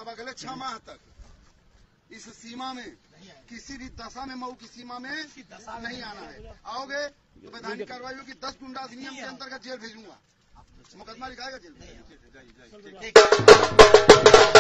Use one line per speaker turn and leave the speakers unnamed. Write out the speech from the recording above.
अब अगले 6 माह तक इस सीमा में किसी भी दशा में मऊ की सीमा में नहीं आना है। आओगे तो वैधानिक कार्रवाई होगी। 10 गुंडा अधिनियम के अंतर्गत जेल भेजूंगा। मुकदमा लिखाएगा जेल।